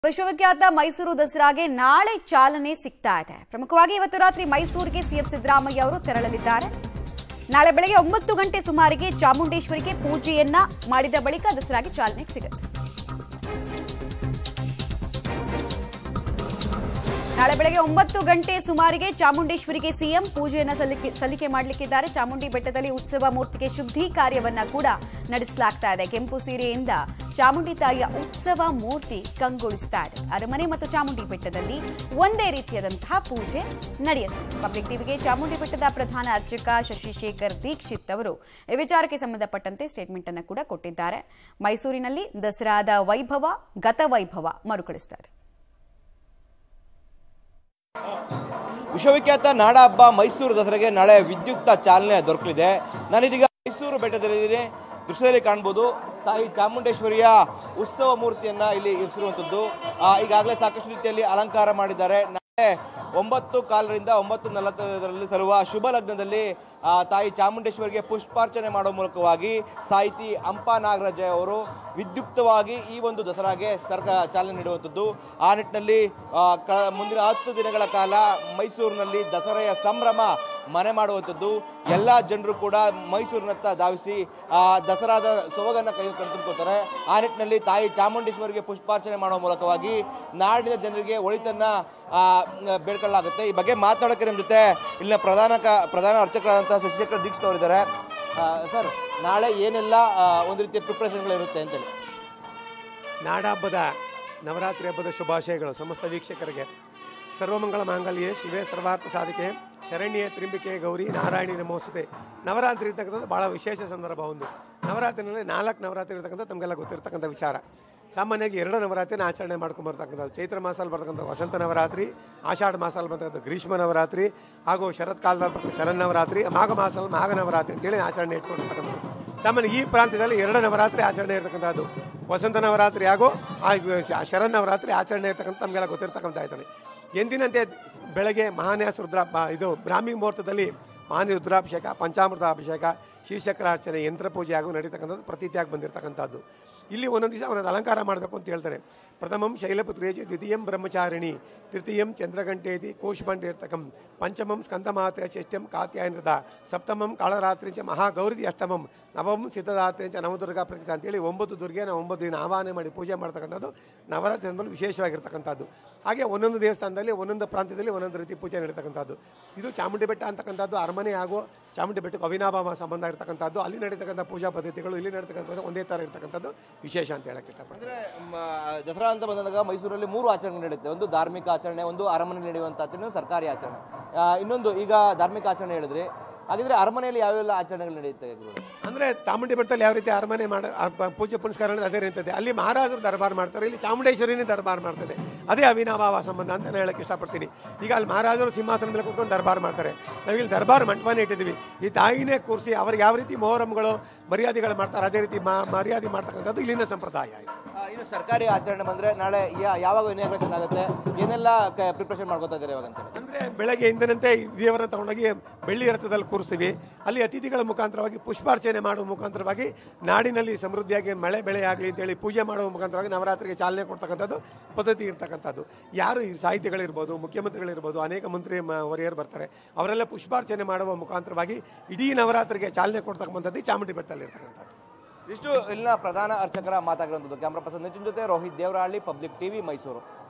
ವಿಶ್ವವಿಖ್ಯಾತ ಮೈಸೂರು ದಸರಾಗೆ ನಾಳೆ ಚಾಲನೆ ಸಿಗ್ತಾ ಇದೆ. ಪ್ರಮುಖವಾಗಿ ಇವತ್ತು ರಾತ್ರಿ ಮೈಸೂರಿಗೆ ಸಿಎಂ ಸಿದ್ದರಾಮಯ್ಯ ಅವರು ತೆರಳಲಿದ್ದಾರೆ. ನಾಳೆ ಬೆಳಗ್ಗೆ 9 ಗಂಟೆ ಸುಮಾರಿಗೆ ಚಾಮುಂಡೇಶ್ವರಿಗೆ ಪೂಜೆಯನ್ನ ಮಾಡಿದ ಬಳಿಕ ದಸರಾಗೆ ಚಾಲನೆ ಸಿಗುತ್ತೆ. ನಾಳೆ ಬೆಳಗ್ಗೆ 9 ಗಂಟೆ ಸುಮಾರಿಗೆ ಚಾಮುಂಡೇಶ್ವರಿಗೆ ಸಿಎಂ ಪೂಜೆಯನ್ನ ಸಲ್ಲಿಕೆ ಮಾಡಲಿಕ್ಕಿದ್ದಾರೆ. ಚಾಮುಂಡಿ ಬೆಟ್ಟದಲ್ಲಿ ಉತ್ಸವ ಮೂರ್ತಿಗೆ ಶುದ್ಧಿ ಕಾರ್ಯವನ್ನ ಕೂಡ ನಡೆಸಲಾಗ್ತಾ ಇದೆ. ಕೆಂಪು ಸೀರೆಯಿಂದ ಚಾಮುಂಡಿ ತಾಯಿಯ ಉತ್ಸವ ಮೂರ್ತಿ ಕಂಗೊಳಿಸ್ತಾ ಇದೆ. ಅರಮನೆ ಮತ್ತು ಚಾಮುಂಡಿ ಬೆಟ್ಟದಲ್ಲಿ ಒಂದೇ ರೀತಿಯಾದಂತಹ ಪೂಜೆ ನಡೆಯುತ್ತೆ. ಪಬ್ಲಿಕ್ ಟಿವಿಗೆ ಚಾಮುಂಡಿ ಬೆಟ್ಟದ ಪ್ರಧಾನ ಅರ್ಚಕ ಶಶಿಶೇಖರ್ ದೀಕ್ಷಿತ್ ಅವರು ಈ ವಿಚಾರಕ್ಕೆ ಸಂಬಂಧಪಟ್ಟಂತೆ ಸ್ಟೇಟ್ಮೆಂಟ್ ಅನ್ನು ಕೂಡ ಕೊಟ್ಟಿದ್ದಾರೆ. ಮೈಸೂರಿನಲ್ಲಿ ದಸರಾದ ವೈಭವ ಗತವೈಭವ ಮರುಕಳಿಸ್ತಾ ಇದೆ. ವಿಶ್ವವಿಖ್ಯಾತ ನಾಡ ಹಬ್ಬ ಮೈಸೂರು ದಸರೆಗೆ ನಾಳೆ ವಿದ್ಯುಕ್ತ ಚಾಲನೆ ದೊರಕಲಿದೆ. ನಾನಿದೀಗ ಮೈಸೂರು ಬೆಟ್ಟದಲ್ಲಿದ್ದೀನಿ. ದೃಶ್ಯದಲ್ಲಿ ಕಾಣಬಹುದು ತಾಯಿ ಚಾಮುಂಡೇಶ್ವರಿಯ ಉತ್ಸವ ಮೂರ್ತಿಯನ್ನ ಇಲ್ಲಿ ಇರಿಸಿರುವಂಥದ್ದು. ಈಗಾಗಲೇ ಸಾಕಷ್ಟು ರೀತಿಯಲ್ಲಿ ಅಲಂಕಾರ ಮಾಡಿದ್ದಾರೆ. ನಾಳೆ 9:15ರಿಂದ 9:45 ತರುವ ಶುಭ ಲಗ್ನದಲ್ಲಿ ತಾಯಿ ಚಾಮುಂಡೇಶ್ವರಿಗೆ ಪುಷ್ಪಾರ್ಚನೆ ಮಾಡುವ ಮೂಲಕವಾಗಿ ಸಾಹಿತಿ ಹಂಪಾ ನಾಗರಾಜ ಅವರು ವಿದ್ಯುಕ್ತವಾಗಿ ಈ ಒಂದು ದಸರಾಗೆ ಚಾಲನೆ ನೀಡುವಂಥದ್ದು. ಆ ನಿಟ್ಟಿನಲ್ಲಿ ಮುಂದಿನ 10 ದಿನಗಳ ಕಾಲ ಮೈಸೂರಿನಲ್ಲಿ ದಸರೆಯ ಸಂಭ್ರಮ ಮನೆ ಮಾಡುವಂಥದ್ದು. ಎಲ್ಲ ಜನರು ಕೂಡ ಮೈಸೂರಿನತ್ತ ಧಾವಿಸಿ ದಸರಾದ ಸೊಬಗನ್ನು ತುಂಬ್ಕೋತಾರೆ. ಆ ನಿಟ್ಟಿನಲ್ಲಿ ತಾಯಿ ಚಾಮುಂಡೇಶ್ವರಿಗೆ ಪುಷ್ಪಾರ್ಚನೆ ಮಾಡುವ ಮೂಲಕವಾಗಿ ನಾಡಿನ ಜನರಿಗೆ ಒಳಿತನ್ನ ಬೇಡ್ಕೊಳ್ಳಲಾಗುತ್ತೆ. ಈ ಬಗ್ಗೆ ಮಾತನಾಡೋಕ್ಕೆ ನಮ್ಮ ಜೊತೆ ಇಲ್ಲಿನ ಪ್ರಧಾನ ಅರ್ಚಕರಾದಂತಹ ಶಶಿಶೇಖರ್ ದೀಕ್ಷಿತ್ ಅವರಿದ್ದಾರೆ. ಸರ್, ನಾಳೆ ಏನೆಲ್ಲ ಒಂದು ರೀತಿಯ ಪ್ರಿಪರೇಷನ್ಗಳಿರುತ್ತೆ ಅಂತೇಳಿ? ನಾಡ ಹಬ್ಬದ ನವರಾತ್ರಿ ಹಬ್ಬದ ಶುಭಾಶಯಗಳು ಸಮಸ್ತ ವೀಕ್ಷಕರಿಗೆ. ಸರ್ವಮಂಗಳ ಮಾಂಗಲ್ಯೆ ಶಿವೆ ಸರ್ವಾರ್ಥ ಸಾಧಿಕೆ ಶರಣ್ಯೆ ತ್ರಿಂಬಿಕೆ ಗೌರಿ ನಾರಾಯಣಿ ನಮೋಸ್ತುತೆ. ನವರಾತ್ರಿ ಇರ್ತಕ್ಕಂಥದ್ದು ಭಾಳ ವಿಶೇಷ ಸಂದರ್ಭ. ಒಂದು ನವರಾತ್ರಿನಲ್ಲಿ 4 ನವರಾತ್ರಿ ಇರ್ತಕ್ಕಂಥ ತಮಗೆಲ್ಲ ಗೊತ್ತಿರ್ತಕ್ಕಂಥ ವಿಚಾರ. ಸಾಮಾನ್ಯವಾಗಿ 2 ನವರಾತ್ರಿನ ಆಚರಣೆ ಮಾಡ್ಕೊಂಬರ್ತಕ್ಕಂಥದ್ದು. ಚೈತ್ರ ಮಾಸಲ್ಲಿ ಬರ್ತಕ್ಕಂಥ ವಸಂತ ನವರಾತ್ರಿ, ಆಷಾಢ ಮಾಸಲ್ಲಿ ಬರ್ತಕ್ಕಂಥ ಗ್ರೀಷ್ಮ ನವರಾತ್ರಿ, ಹಾಗೂ ಶರತ್ಕಾಲದಲ್ಲಿ ಬರ್ತಕ್ಕಂಥ ಶರನ್ನವರಾತ್ರಿ, ಮಾಘ ಮಾಸದಲ್ಲಿ ಮಾಘ ನವರಾತ್ರಿ ಅಂತೇಳಿ ಆಚರಣೆ ಇಟ್ಕೊಂಡಿರ್ತಕ್ಕಂಥದ್ದು. ಸಾಮಾನ್ಯ ಈ ಪ್ರಾಂತ್ಯದಲ್ಲಿ 2 ನವರಾತ್ರಿ ಆಚರಣೆ ಇರ್ತಕ್ಕಂಥದ್ದು. ವಸಂತ ನವರಾತ್ರಿ ಹಾಗೂ ಶರನ್ನವರಾತ್ರಿ ಆಚರಣೆ ಇರ್ತಕ್ಕಂಥ ತಮಗೆಲ್ಲ ಗೊತ್ತಿರ್ತಕ್ಕಂಥ ಆಯ್ತಾನೆ. ಎಂದಿನಂತೆ ಬೆಳಗ್ಗೆ ಮಹಾನ್ಯಾಸ ಬ್ರಾಹ್ಮಿ ಮುಹೂರ್ತದಲ್ಲಿ ಮಹಾನ್ಯ ರುದ್ರಾಭಿಷೇಕ, ಪಂಚಾಮೃತ ಅಭಿಷೇಕ, ಶ್ರೀಚಕ್ರಾರ್ಚನೆ, ಯಂತ್ರ ಪೂಜೆ ಹಾಗೂ ನಡೀತಕ್ಕಂಥದ್ದು ಪ್ರತೀತಿಯಾಗಿ ಬಂದಿರತಕ್ಕಂಥದ್ದು. ಇಲ್ಲಿ ಒಂದೊಂದು ದಿವಸ ಅವನನ್ನು ಅಲಂಕಾರ ಮಾಡಬೇಕು ಅಂತ ಹೇಳ್ತಾರೆ. ಪ್ರಥಮಂ ಶೈಲಪುತ್ರೇಜಿ, ದ್ವಿತೀಯಂ ಬ್ರಹ್ಮಚಾರಿಣಿ, ತೃತೀಯಂ ಚಂದ್ರಗಂಟೇತಿ ಕೋಶಪಂಡಿರ್ತಕಂ, ಪಂಚಮಂ ಸ್ಕಂದಮಾತ್ರ, ಷಷ್ಠ್ಯಂ ಕಾತ್ಯಾಯನದ, ಸಪ್ತಮಂ ಕಾಳರಾತ್ರಿಂಚ ಮಹಾಗೌರಿ, ಅಷ್ಟಮಂ ನವಮಂ ಸಿದ್ಧದಾತ್ರಿಂಚ ನವದುರ್ಗಾ ಪ್ರತೀತ ಅಂತೇಳಿ 9 ದುರ್ಗೆನ 9 ದಿನ ಆವಾಹನೆ ಮಾಡಿ ಪೂಜೆ ಮಾಡ್ತಕ್ಕಂಥದ್ದು ನವರಾತ್ರಿ ಸಂದರ್ಭದಲ್ಲಿ ವಿಶೇಷವಾಗಿರ್ತಕ್ಕಂಥದ್ದು. ಹಾಗೆ ಒಂದೊಂದು ದೇವಸ್ಥಾನದಲ್ಲಿ ಒಂದೊಂದು ಪ್ರಾಂತ್ಯದಲ್ಲಿ ಒಂದೊಂದು ರೀತಿ ಪೂಜೆ ನಡೀತಕ್ಕಂಥದ್ದು. ಇದು ಚಾಮುಂಡಿ ಬೆಟ್ಟ ಅಂತಕ್ಕಂಥದ್ದು ಅರಮನೆ ಹಾಗೂ ಚಾಮುಂಡಿ ಬೆಟ್ಟಕ್ಕೆ ಅವಿನಾಭಾವ ಸಂಬಂಧ ಇರತಕ್ಕಂಥದ್ದು. ಅಲ್ಲಿ ನಡೀತಕ್ಕಂಥ ಪೂಜಾ ಪದ್ಧತಿಗಳು ಇಲ್ಲಿ ನಡೀತಕ್ಕಂಥದ್ದು ಒಂದೇ ಥರ ಇರ್ತಕ್ಕಂಥದ್ದು ವಿಶೇಷ ಅಂತ ಹೇಳಕ್ಕೆ ಇಷ್ಟಪಡ್ತಾರೆ. ದಸರಾ ಅಂತ ಬಂದಾಗ ಮೈಸೂರಲ್ಲಿ 3 ಆಚರಣೆ ನಡೆಯುತ್ತೆ. ಒಂದು ಧಾರ್ಮಿಕ ಆಚರಣೆ, ಒಂದು ಅರಮನೆ ನಡೆಯುವಂಥ ಆಚರಣೆ, ಸರ್ಕಾರಿ ಆಚರಣೆ, ಇನ್ನೊಂದು ಈಗ ಧಾರ್ಮಿಕ ಆಚರಣೆ ಹೇಳಿದ್ರೆ. ಹಾಗಿದ್ರೆ ಅರಮನೆಯಲ್ಲಿ ಯಾವೆಲ್ಲ ಆಚರಣೆಗಳು ನಡೆಯುತ್ತೆ? ಅಂದರೆ ಚಾಮುಂಡಿ ಬೆಟ್ಟದಲ್ಲಿ ಯಾವ ರೀತಿ ಅರಮನೆ ಪೂಜೆ ಪುನಸ್ಕಾರ ಅದೇ ಇರ್ತದೆ. ಅಲ್ಲಿ ಮಹಾರಾಜರು ದರ್ಬಾರ್ ಮಾಡ್ತಾರೆ, ಇಲ್ಲಿ ಚಾಮುಂಡೇಶ್ವರಿನೇ ದರ್ಬಾರ್ ಮಾಡ್ತದೆ. ಅದೇ ಅವಿನಾಭಾವ ಸಂಬಂಧ ಅಂತ ನಾನು ಹೇಳಕ್ಕೆ ಇಷ್ಟಪಡ್ತೀನಿ. ಈಗ ಅಲ್ಲಿ ಮಹಾರಾಜರು ಸಿಂಹಾಸನ ಮೇಲೆ ಕೂತ್ಕೊಂಡು ದರ್ಬಾರ್ ಮಾಡ್ತಾರೆ, ನಾವಿಲ್ಲಿ ದರ್ಬಾರ್ ಮಂಟಪನೇ ಇಟ್ಟಿದ್ದೀವಿ. ಈ ತಾಯಿನೇ ಕೂರಿಸಿ ಅವ್ರಿಗೆ ಯಾವ ರೀತಿ ಮೊಹರಂಗಳು ಮರ್ಯಾದೆಗಳು ಮಾಡ್ತಾರೆ ಅದೇ ರೀತಿ ಮರ್ಯಾದೆ ಮಾಡ್ತಕ್ಕಂಥದ್ದು ಇಲ್ಲಿನ ಸಂಪ್ರದಾಯ. ಇನ್ನು ಸರ್ಕಾರಿ ಆಚರಣೆ ಬಂದರೆ ನಾಳೆ ಯಾವಾಗ ಇನಾಗ್ರೇಷನ್ ಆಗುತ್ತೆ, ಏನೆಲ್ಲ ಪ್ರಿಪ್ರೇಷನ್ ಮಾಡ್ಕೋತಾ ಇದ್ದಾರೆ ಇವಾಗ ಅಂತ? ಅಂದರೆ ಬೆಳಗ್ಗೆ ಇಂದಿನಂತೆ ದೇವರನ್ನ ತಗೊಂಡೋಗಿ ಬೆಳ್ಳಿ ರಥದಲ್ಲಿ ಕೂರಿಸ್ತೀವಿ. ಅಲ್ಲಿ ಅತಿಥಿಗಳ ಮುಖಾಂತರವಾಗಿ ಪುಷ್ಪಾರ್ಚನೆ ಮಾಡುವ ಮುಖಾಂತರವಾಗಿ ನಾಡಿನಲ್ಲಿ ಸಮೃದ್ಧಿಯಾಗಿ ಮಳೆ ಬೆಳೆ ಆಗಲಿ ಅಂತೇಳಿ ಪೂಜೆ ಮಾಡುವ ಮುಖಾಂತರವಾಗಿ ನವರಾತ್ರಿಗೆ ಚಾಲನೆ ಕೊಡ್ತಕ್ಕಂಥದ್ದು ಪದ್ಧತಿ ಇರ್ತಕ್ಕಂಥದ್ದು. ಯಾರು ಈ ಸಾಹಿತಿಗಳಿರ್ಬೋದು, ಮುಖ್ಯಮಂತ್ರಿಗಳಿರ್ಬೋದು, ಅನೇಕ ಮಂತ್ರಿ ವರಿಯರು ಬರ್ತಾರೆ, ಅವರೆಲ್ಲ ಪುಷ್ಪಾರ್ಚನೆ ಮಾಡುವ ಮುಖಾಂತರವಾಗಿ ಇಡೀ ನವರಾತ್ರಿಗೆ ಚಾಲನೆ ಕೊಡ್ತಕ್ಕಂಥದ್ದು ಚಾಮುಂಡಿ ಬೆಟ್ಟದಲ್ಲಿ ಇರ್ತಕ್ಕಂಥದ್ದು. ಇಷ್ಟು ಇಲ್ಲಿನ ಪ್ರಧಾನ ಅರ್ಚಕರ ಮಾತಾಗಿರುವಂಥದ್ದು. ಕ್ಯಾಮ್ರಾ ಪರ್ಸನ್ ನಿತಿನ್ ಜೊತೆ ರೋಹಿತ್ ದೇವರಹಳ್ಳಿ, ಪಬ್ಲಿಕ್ ಟಿವಿ, ಮೈಸೂರು.